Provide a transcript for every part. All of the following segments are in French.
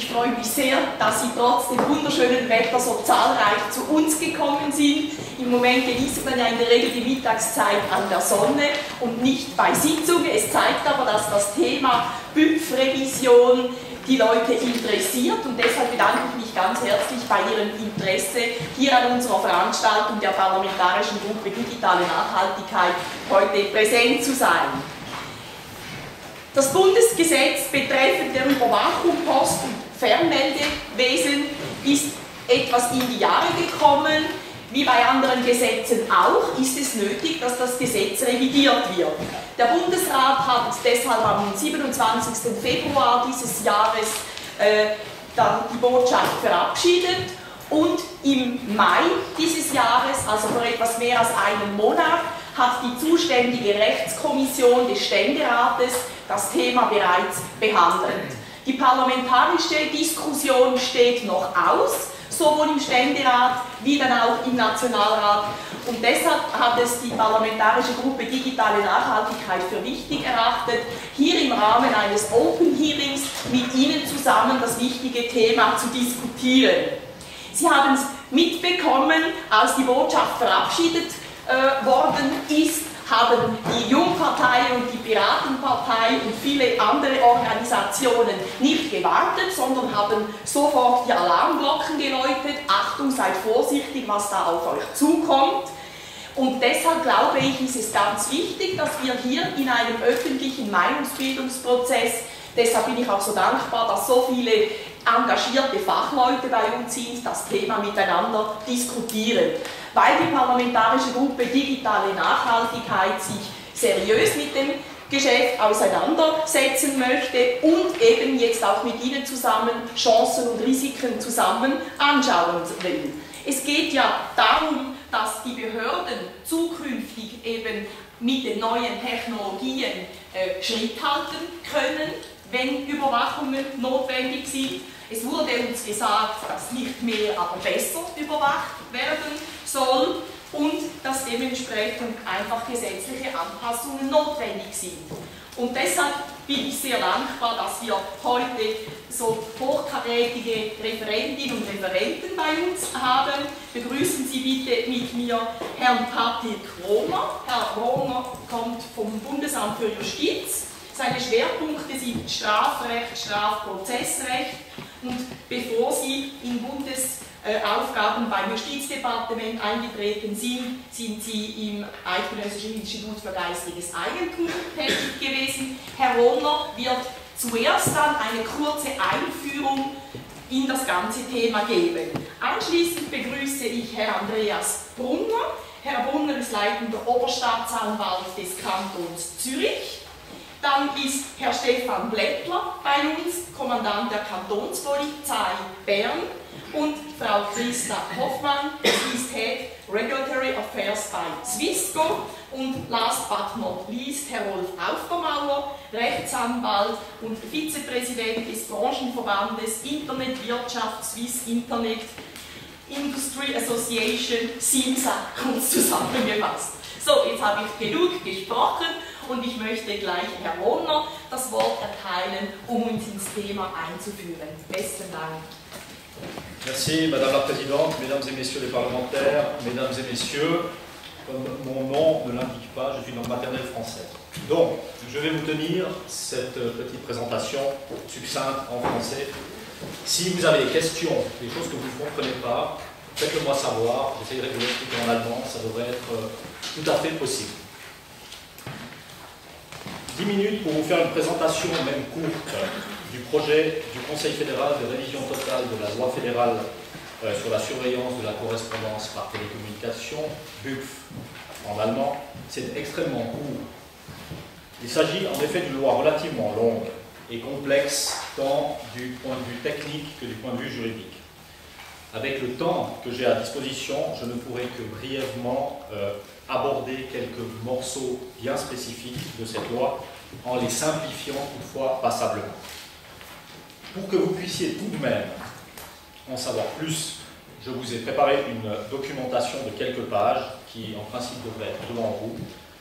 freue mich sehr, dass Sie trotz dem wunderschönen Wetter so zahlreich zu uns gekommen sind. Im Moment genießt man ja in der Regel die Mittagszeit an der Sonne und nicht bei Sitzungen. Es zeigt aber, dass das Thema BÜPF-Revision die Leute interessiert und deshalb bedanke ich mich ganz herzlich bei Ihrem Interesse, hier an unserer Veranstaltung der Parlamentarischen Gruppe Digitale Nachhaltigkeit heute präsent zu sein. Das Bundesgesetz betreffend der Überwachung Post- und Fernmeldewesen ist etwas in die Jahre gekommen. Wie bei anderen Gesetzen auch, ist es nötig, dass das Gesetz revidiert wird. Der Bundesrat hat deshalb am 27. Februar dieses Jahres die Botschaft verabschiedet und im Mai dieses Jahres, also vor etwas mehr als einem Monat, hat die zuständige Rechtskommission des Ständerates das Thema bereits behandelt. Die parlamentarische Diskussion steht noch aus, sowohl im Ständerat wie dann auch im Nationalrat. Und deshalb hat es die Parlamentarische Gruppe Digitale Nachhaltigkeit für wichtig erachtet, hier im Rahmen eines Open Hearings mit Ihnen zusammen das wichtige Thema zu diskutieren. Sie haben es mitbekommen, als die Botschaft verabschiedet worden ist, haben die Jungpartei und die Piratenpartei und viele andere Organisationen nicht gewartet, sondern haben sofort die Alarmglocken geläutet. Achtung, seid vorsichtig, was da auf euch zukommt. Und deshalb glaube ich, ist es ganz wichtig, dass wir hier in einem öffentlichen Meinungsbildungsprozess, deshalb bin ich auch so dankbar, dass so viele engagierte Fachleute bei uns sind, das Thema miteinander diskutieren. Weil die Parlamentarische Gruppe Digitale Nachhaltigkeit sich seriös mit dem Geschäft auseinandersetzen möchte und eben jetzt auch mit Ihnen zusammen Chancen und Risiken zusammen anschauen will. Es geht ja darum, dass die Behörden zukünftig eben mit den neuen Technologien Schritt halten können, wenn Überwachungen notwendig sind. Es wurde uns gesagt, dass nicht mehr, aber besser überwacht werden soll und dass dementsprechend einfach gesetzliche Anpassungen notwendig sind. Und deshalb bin ich sehr dankbar, dass wir heute so hochkarätige Referentinnen und Referenten bei uns haben. Begrüßen Sie bitte mit mir Herrn Patrick Rohner. Herr Rohner kommt vom Bundesamt für Justiz. Seine Schwerpunkte sind Strafrecht, Strafprozessrecht und bevor Sie in Bundesaufgaben beim Justizdepartement eingetreten sind, sind Sie im Eidgenössischen Institut für Geistiges Eigentum tätig gewesen. Herr Rohner wird zuerst dann eine kurze Einführung in das ganze Thema geben. Anschließend begrüße ich Herrn Andreas Brunner. Herr Brunner ist leitender Oberstaatsanwalt des Kantons Zürich. Dann ist Herr Stefan Blättler bei uns, Kommandant der Kantonspolizei Bern, und Frau Christa Hoffmann, sie ist Head Regulatory Affairs bei Swissco, und last but not least Herr Rolf Aufdermauer, Rechtsanwalt und Vizepräsident des Branchenverbandes Internetwirtschaft Swiss Internet Industry Association, SIMSA, kurz zusammengefasst. So, jetzt habe ich genug gesprochen und ich möchte gleich Herrn Rohner das Wort erteilen, um uns ins Thema einzuführen. Besten Dank. Merci Madame la Présidente, Mesdames et Messieurs les parlementaires, Mesdames et Messieurs, comme mon nom ne l'indique pas, je suis langue maternelle française. Donc, je vais vous tenir cette petite présentation succincte en français. Si vous avez des questions, des choses que vous ne comprenez pas, faites-le moi savoir, j'essaierai de vous l'expliquer en allemand, ça devrait être tout à fait possible. 10 minutes pour vous faire une présentation, même courte, du projet du Conseil fédéral de révision totale de la loi fédérale sur la surveillance de la correspondance par télécommunication, BÜPF en allemand. C'est extrêmement court. Il s'agit en effet d'une loi relativement longue et complexe tant du point de vue technique que du point de vue juridique. Avec le temps que j'ai à disposition, je ne pourrai que brièvement aborder quelques morceaux bien spécifiques de cette loi en les simplifiant toutefois passablement. Pour que vous puissiez tout de même en savoir plus, je vous ai préparé une documentation de quelques pages qui en principe devrait être devant vous.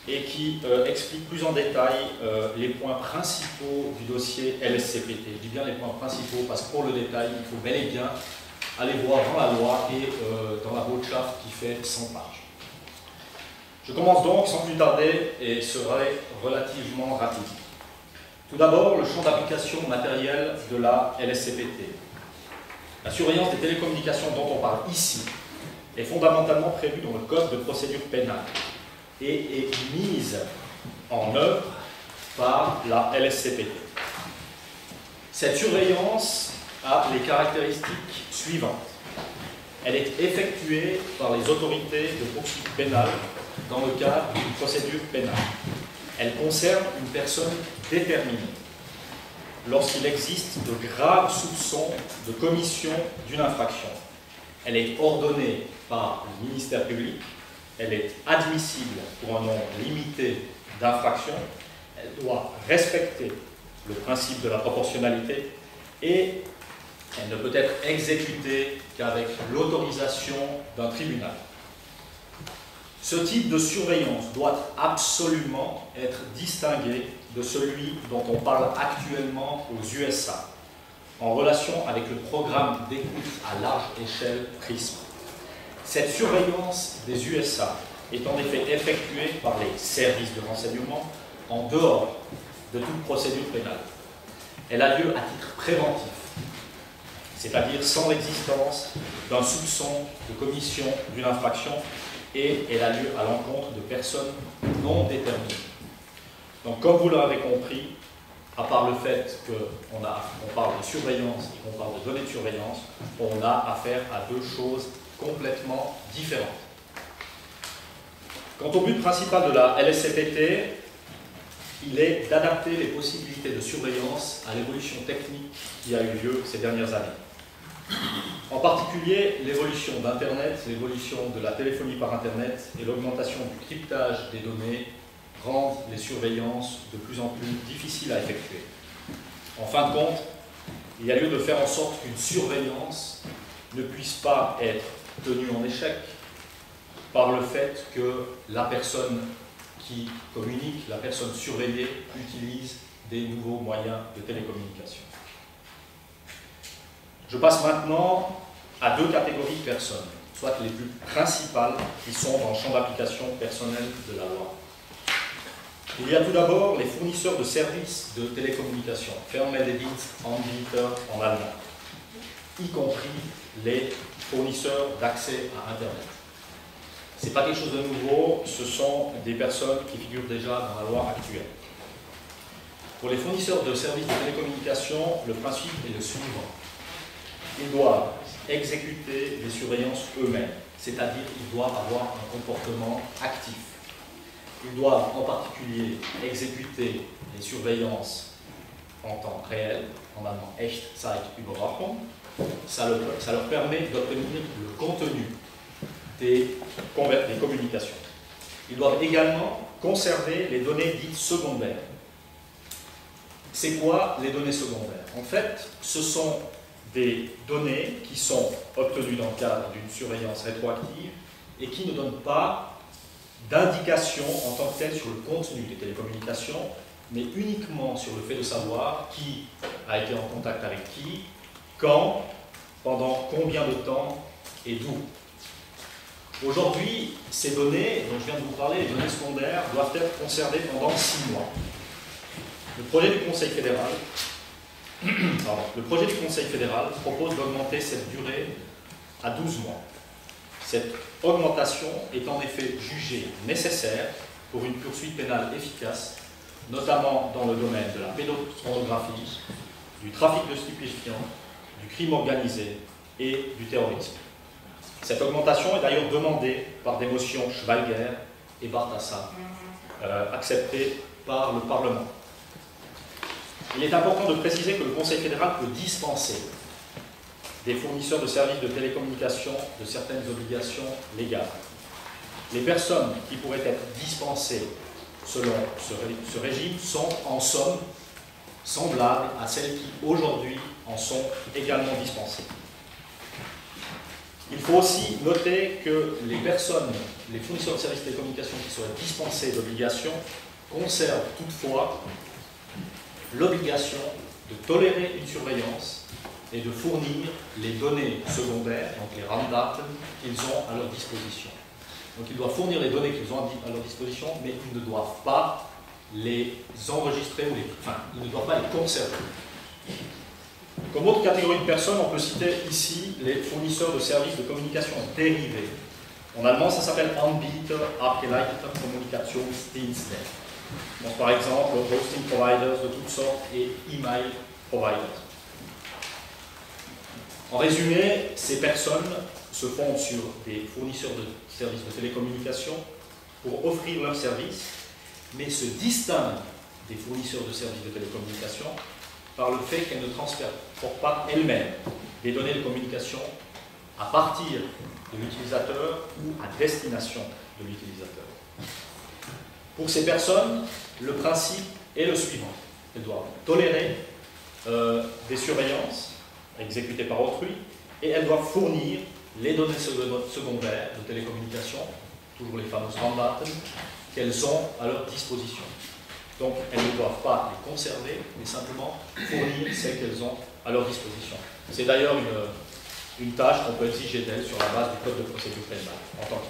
et qui explique plus en détail les points principaux du dossier LSCPT. Je dis bien les points principaux parce que pour le détail, il faut bel et bien aller voir dans la loi et dans la Botschaft qui fait 100 pages. Je commence donc sans plus tarder et serai relativement rapide. Tout d'abord, le champ d'application matériel de la LSCPT. La surveillance des télécommunications dont on parle ici est fondamentalement prévue dans le Code de procédure pénale et est mise en œuvre par la LSCPT. Cette surveillance a les caractéristiques suivantes. Elle est effectuée par les autorités de poursuite pénale dans le cadre d'une procédure pénale. Elle concerne une personne déterminée lorsqu'il existe de graves soupçons de commission d'une infraction. Elle est ordonnée par le ministère public, elle est admissible pour un nombre limité d'infractions, elle doit respecter le principe de la proportionnalité et elle ne peut être exécutée qu'avec l'autorisation d'un tribunal. Ce type de surveillance doit absolument être distingué de celui dont on parle actuellement aux USA, en relation avec le programme d'écoute à large échelle PRISM. Cette surveillance des USA est en effet effectuée par les services de renseignement en dehors de toute procédure pénale. Elle a lieu à titre préventif, c'est-à-dire sans l'existence d'un soupçon de commission d'une infraction, et elle a lieu à l'encontre de personnes non déterminées. Donc, comme vous l'avez compris, à part le fait qu'on parle de surveillance et qu'on parle de données de surveillance, on a affaire à deux choses complètement différentes. Quant au but principal de la LSCPT, il est d'adapter les possibilités de surveillance à l'évolution technique qui a eu lieu ces dernières années. En particulier, l'évolution d'Internet, l'évolution de la téléphonie par Internet et l'augmentation du cryptage des données rendent les surveillances de plus en plus difficiles à effectuer. En fin de compte, il y a lieu de faire en sorte qu'une surveillance ne puisse pas être tenue en échec par le fait que la personne qui communique, la personne surveillée, utilise des nouveaux moyens de télécommunication. Je passe maintenant à deux catégories de personnes, soit les plus principales qui sont dans le champ d'application personnel de la loi. Il y a tout d'abord les fournisseurs de services de télécommunication, Fernmeldedienst Anbieter en allemand, y compris les fournisseurs d'accès à Internet. Ce n'est pas quelque chose de nouveau, ce sont des personnes qui figurent déjà dans la loi actuelle. Pour les fournisseurs de services de télécommunication, le principe est le suivant. Ils doivent exécuter des surveillances eux-mêmes, c'est-à-dire qu'ils doivent avoir un comportement actif. Ils doivent en particulier exécuter les surveillances en temps réel, en allemand Echtzeitüberwachung. Ça leur permet d'obtenir le contenu des communications. Ils doivent également conserver les données dites secondaires. C'est quoi les données secondaires? En fait, ce sont des données qui sont obtenues dans le cadre d'une surveillance rétroactive et qui ne donnent pas d'indication en tant que telle sur le contenu des télécommunications, mais uniquement sur le fait de savoir qui a été en contact avec qui, quand, pendant combien de temps et d'où. Aujourd'hui, ces données dont je viens de vous parler, les données secondaires, doivent être conservées pendant 6 mois. Le projet du Conseil fédéral propose d'augmenter cette durée à 12 mois. Cette augmentation est en effet jugée nécessaire pour une poursuite pénale efficace, notamment dans le domaine de la pédopornographie, du trafic de stupéfiants, du crime organisé et du terrorisme. Cette augmentation est d'ailleurs demandée par des motions Schweiger et Bartassa, acceptées par le Parlement. Il est important de préciser que le Conseil fédéral peut dispenser des fournisseurs de services de télécommunication de certaines obligations légales. Les personnes qui pourraient être dispensées selon ce régime sont en somme semblables à celles qui aujourd'hui en sont également dispensées. Il faut aussi noter que les personnes, les fournisseurs de services de télécommunications qui seraient dispensés d'obligations conservent toutefois l'obligation de tolérer une surveillance et de fournir les données secondaires, donc les RAM-daten, qu'ils ont à leur disposition. Donc ils doivent fournir les données qu'ils ont à leur disposition, mais ils ne doivent pas les enregistrer, ils ne doivent pas les conserver. Comme autre catégorie de personnes, on peut citer ici les fournisseurs de services de communication dérivés. En allemand, ça s'appelle Anbieter abgeleiteter Kommunikationsdienste. Donc, par exemple, hosting providers de toutes sortes et email providers. En résumé, ces personnes se fondent sur des fournisseurs de services de télécommunication pour offrir leurs services, mais se distinguent des fournisseurs de services de télécommunication par le fait qu'elles ne transfèrent pas elles-mêmes des données de communication à partir de l'utilisateur ou à destination de l'utilisateur. Pour ces personnes, le principe est le suivant. Elles doivent tolérer des surveillances exécutées par autrui et elles doivent fournir les données secondaires de télécommunication, toujours les fameuses RAM-daten, qu'elles ont à leur disposition. Donc, elles ne doivent pas les conserver, mais simplement fournir celles qu'elles ont à leur disposition. C'est d'ailleurs une tâche qu'on peut exiger d'elles sur la base du code de procédure pénale en tant que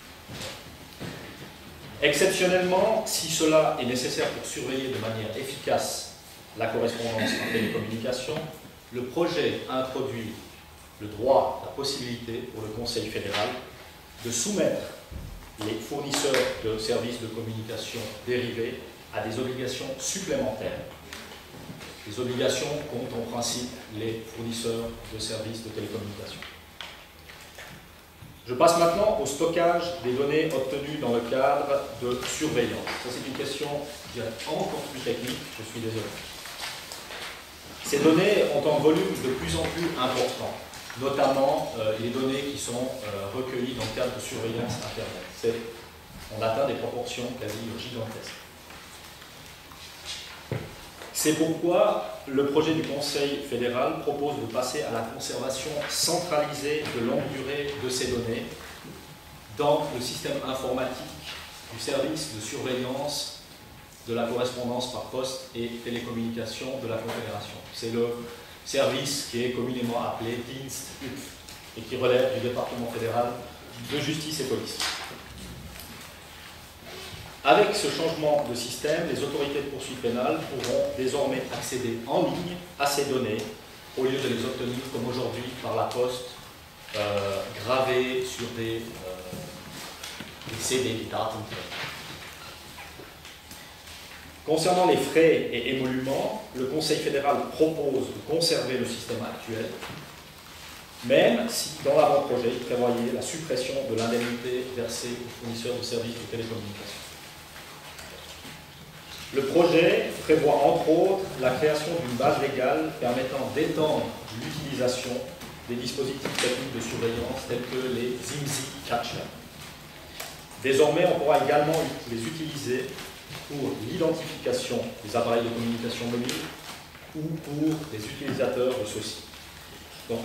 tel. Exceptionnellement, si cela est nécessaire pour surveiller de manière efficace la correspondance en télécommunication, le projet introduit le droit, la possibilité pour le Conseil fédéral de soumettre les fournisseurs de services de communication dérivés à des obligations supplémentaires. Les obligations comptent en principe les fournisseurs de services de télécommunication. Je passe maintenant au stockage des données obtenues dans le cadre de surveillance. Ça, c'est une question qui est encore plus technique, je suis désolé. Ces données ont un volume de plus en plus important, notamment les données qui sont recueillies dans le cadre de surveillance Internet. On atteint des proportions quasi gigantesques. C'est pourquoi le projet du Conseil fédéral propose de passer à la conservation centralisée de longue durée de ces données dans le système informatique du service de surveillance de la correspondance par poste et télécommunication de la Confédération. C'est le service qui est communément appelé Dienst et qui relève du département fédéral de justice et police. Avec ce changement de système, les autorités de poursuite pénale pourront désormais accéder en ligne à ces données au lieu de les obtenir comme aujourd'hui par la poste gravées sur des CD, des daten. Concernant les frais et émoluments, le Conseil fédéral propose de conserver le système actuel, même si dans l'avant-projet, il prévoyait la suppression de l'indemnité versée aux fournisseurs de services de télécommunication. Le projet prévoit entre autres la création d'une base légale permettant d'étendre l'utilisation des dispositifs techniques de surveillance tels que les IMSI catchers. Désormais, on pourra également les utiliser pour l'identification des appareils de communication mobile ou pour les utilisateurs de ceux-ci. Donc,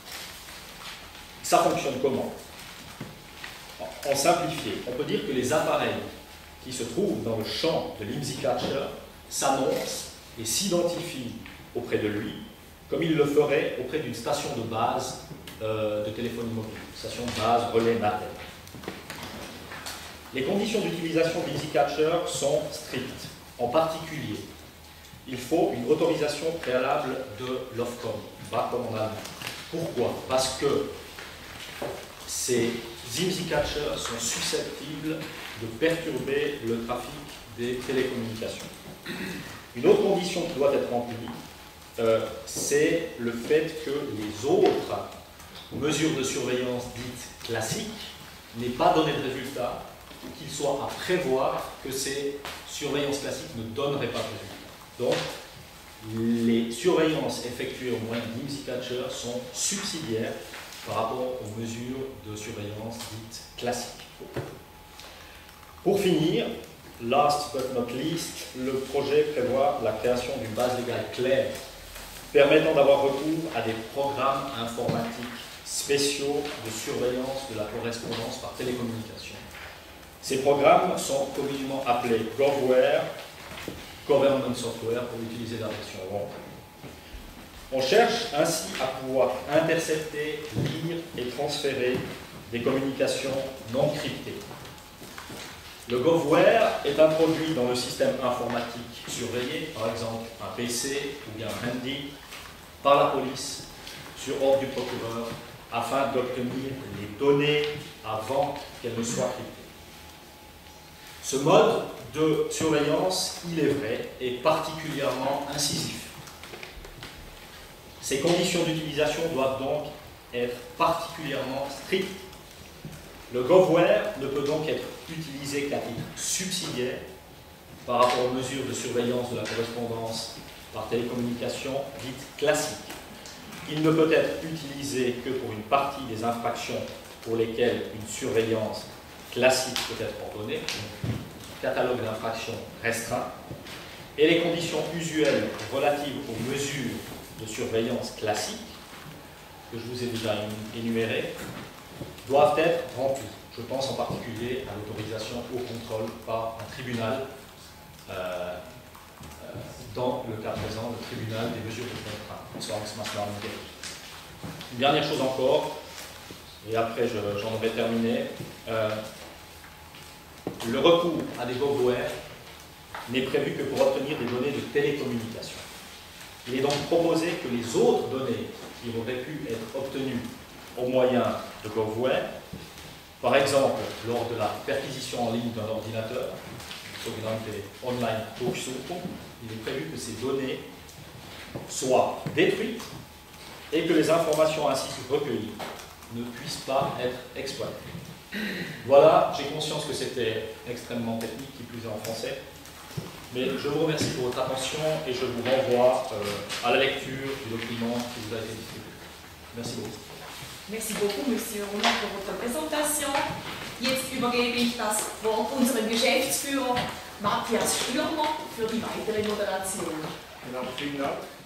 ça fonctionne comment? En simplifié, on peut dire que les appareils qui se trouvent dans le champ de l'IMSI catcher s'annoncent et s'identifient auprès de lui comme il le ferait auprès d'une station de base de téléphonie mobile, station de base relais NATEL. Les conditions d'utilisation de l'IMSI catcher sont strictes. En particulier, il faut une autorisation préalable de l'Ofcom, pas comme en allemand. Pourquoi? Parce que ces IMSI catchers sont susceptibles de perturber le trafic des télécommunications. Une autre condition qui doit être remplie, c'est le fait que les autres mesures de surveillance dites classiques n'aient pas donné de résultat, qu'il soit à prévoir que ces surveillances classiques ne donneraient pas de résultat. Donc, les surveillances effectuées au moyen d'IMSI catcher sont subsidiaires par rapport aux mesures de surveillance dites classiques. Pour finir, last but not least, le projet prévoit la création d'une base légale claire permettant d'avoir recours à des programmes informatiques spéciaux de surveillance de la correspondance par télécommunication. Ces programmes sont communément appelés GovWare, Government Software, pour utiliser la version ronde. On cherche ainsi à pouvoir intercepter, lire et transférer des communications non cryptées. Le GovWare est introduit dans le système informatique surveillé, par exemple un PC ou bien un handy, par la police sur ordre du procureur afin d'obtenir les données avant qu'elles ne soient cryptées. Ce mode de surveillance, il est vrai, est particulièrement incisif. Ces conditions d'utilisation doivent donc être particulièrement strictes. Le GovWare ne peut donc être utilisé qu'à titre subsidiaire par rapport aux mesures de surveillance de la correspondance par télécommunication dites classiques. Il ne peut être utilisé que pour une partie des infractions pour lesquelles une surveillance classique peut être ordonnée, catalogue d'infractions restreint, et les conditions usuelles relatives aux mesures de surveillance classiques, que je vous ai déjà énumérées, doivent être remplies. Je pense en particulier à l'autorisation au contrôle par un tribunal, dans le cas présent, le tribunal des mesures de contrainte. Une dernière chose encore, et après j'en aurai terminé. Le recours à des GovWare n'est prévu que pour obtenir des données de télécommunication. Il est donc proposé que les autres données qui auraient pu être obtenues au moyen de GovWare, par exemple lors de la perquisition en ligne d'un ordinateur, sogenannte Online-Durchsuchung, il est prévu que ces données soient détruites et que les informations ainsi recueillies ne puissent pas être exploitées. Voilà, j'ai conscience que c'était extrêmement technique, qui plus est en français, mais je vous remercie pour votre attention et je vous renvoie à la lecture du document qui vous a été distribué. Merci beaucoup. Merci beaucoup, Monsieur Roland, für votre Präsentation. Jetzt übergebe ich das Wort unserem Geschäftsführer Matthias Stürmer für die weitere Moderation. Genau, vielen Dank.